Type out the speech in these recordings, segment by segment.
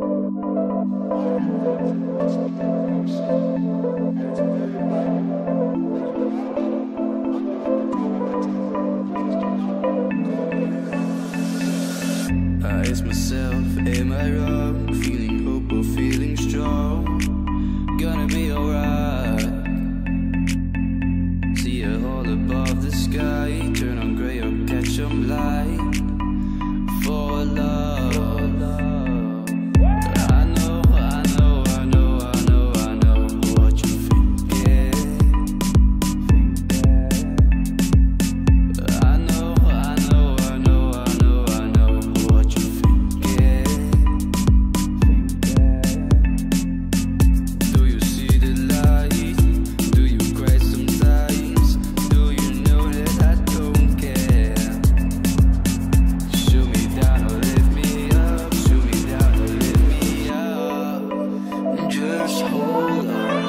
I ask myself, am I wrong? Feeling hope or feeling strong? Gonna be alright. See it all above the sky. Turn on grey or catch some light. For love. I know what you thinking. I know what you thinking. Do you see the light? Do you cry sometimes? Do you know that I don't care? Shoot me down or lift me up. Shoot me down or lift me up. Just hold on.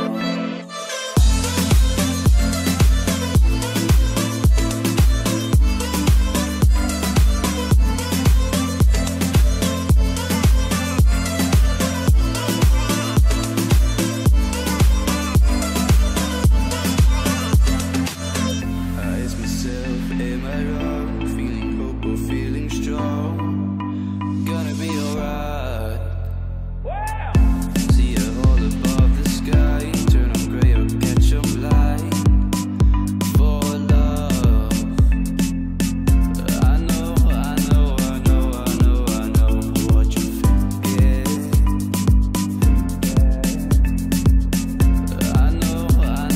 I ask myself, am I wrong? Feeling hope or feeling strong? Gonna be alright. See it all above the sky. Turn on grey or catch some light. For love. I know what you thinking. I know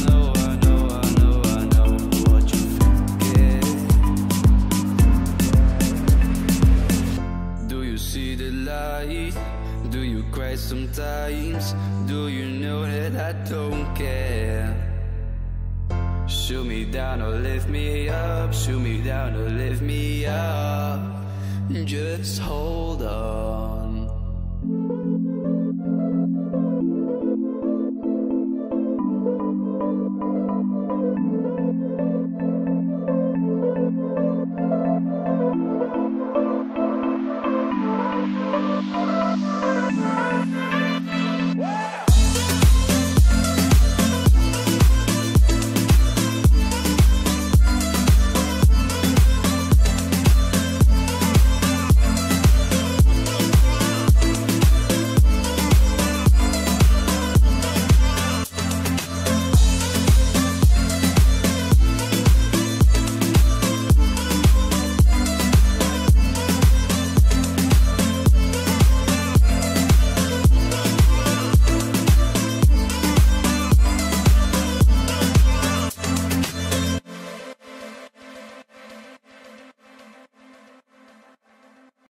what you thinking. Do you see the light? Do you cry sometimes? Do you know that I don't care? Shoot me down or lift me up. Shoot me down or lift me up. Just hold on.